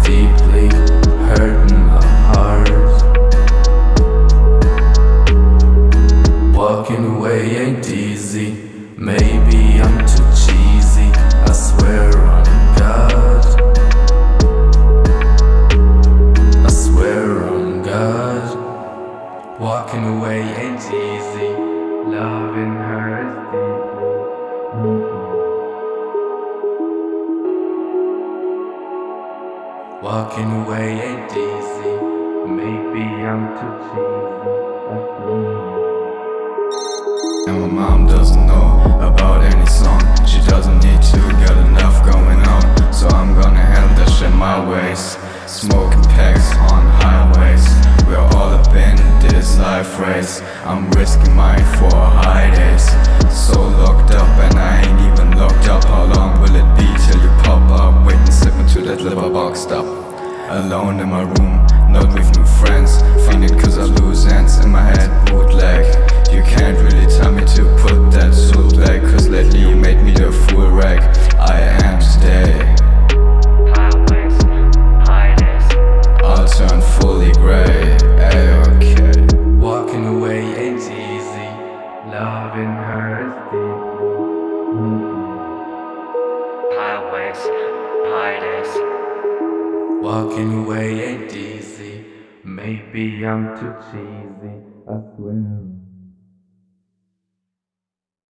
deeply hurting my heart. Walking away ain't easy. Maybe I'm too cheesy. I swear on God. I swear on God. Walking away ain't easy. Loving her is deeply. Walking away ain't easy. Maybe I'm too cheesy. And my mom doesn't know about any song. She doesn't need to, got enough going on. So I'm gonna handle that shit my ways. Smoking packs on highways. We're all up in this life race. I'm risking mine for high days. So locked up and I ain't even locked up. How long will it be till you pop up? Wait and slip into that liver box stop. Alone in my room, not with new friends. Feeling cause I lose ends in my head, bootleg. You can't really tell me to put that suit back, cause lately you made me a fool rag. I am today. Highways, highways. I'll turn fully grey. Ay, okay. Walking away ain't easy. Loving her is deeply. Highways, highways. Walking away ain't easy. Maybe I'm too cheesy. I swear.